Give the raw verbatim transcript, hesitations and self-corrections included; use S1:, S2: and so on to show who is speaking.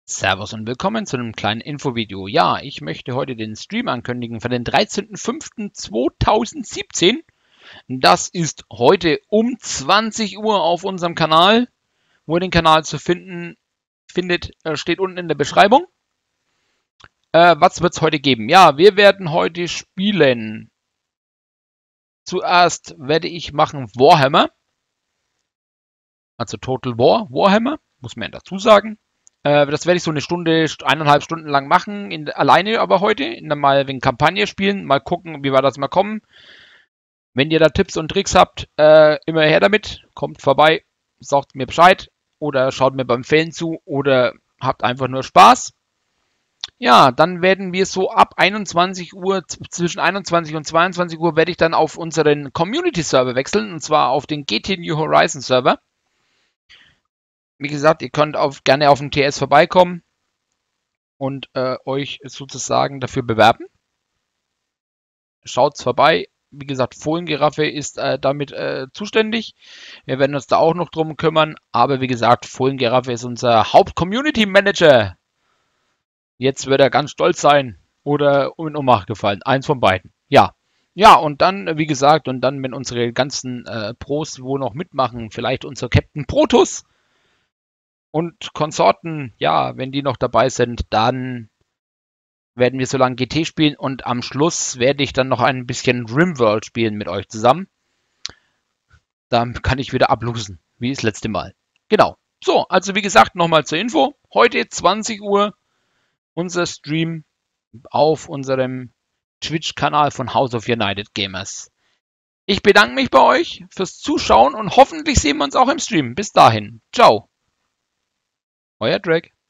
S1: Servus und willkommen zu einem kleinen Infovideo. Ja, ich möchte heute den Stream ankündigen für den dreizehnten fünften zweitausendsiebzehn. Das ist heute um zwanzig Uhr auf unserem Kanal. Wo ihr den Kanal zu finden findet, steht unten in der Beschreibung. Äh, was wird es heute geben? Ja, wir werden heute spielen. Zuerst werde ich machen Warhammer. Also Total War, Warhammer, muss man ja dazu sagen. Das werde ich so eine Stunde, eineinhalb Stunden lang machen, in, alleine aber heute, in der mal wegen Kampagne spielen, mal gucken, wie wir das mal kommen. Wenn ihr da Tipps und Tricks habt, äh, immer her damit, kommt vorbei, sagt mir Bescheid oder schaut mir beim Fällen zu oder habt einfach nur Spaß. Ja, dann werden wir so ab einundzwanzig Uhr, zwischen einundzwanzig und zweiundzwanzig Uhr werde ich dann auf unseren Community-Server wechseln, und zwar auf den G T New Horizon Server. Wie gesagt, ihr könnt auf, gerne auf dem T S vorbeikommen und äh, euch sozusagen dafür bewerben. Schaut's vorbei. Wie gesagt, Fohlengiraffe ist äh, damit äh, zuständig. Wir werden uns da auch noch drum kümmern. Aber wie gesagt, Fohlengiraffe ist unser Haupt-Community-Manager. Jetzt wird er ganz stolz sein oder in Ohnmacht gefallen. Eins von beiden. Ja. Ja, und dann, wie gesagt, und dann, wenn unsere ganzen äh, Pros wo noch mitmachen, vielleicht unser Captain Protus und Konsorten, ja, wenn die noch dabei sind, dann werden wir so lange G T spielen und am Schluss werde ich dann noch ein bisschen Rimworld spielen mit euch zusammen. Dann kann ich wieder ablosen, wie das letzte Mal. Genau. So, also wie gesagt, nochmal zur Info. Heute zwanzig Uhr unser Stream auf unserem Twitch-Kanal von House of United Gamers. Ich bedanke mich bei euch fürs Zuschauen und hoffentlich sehen wir uns auch im Stream. Bis dahin. Ciao. Euer Drake.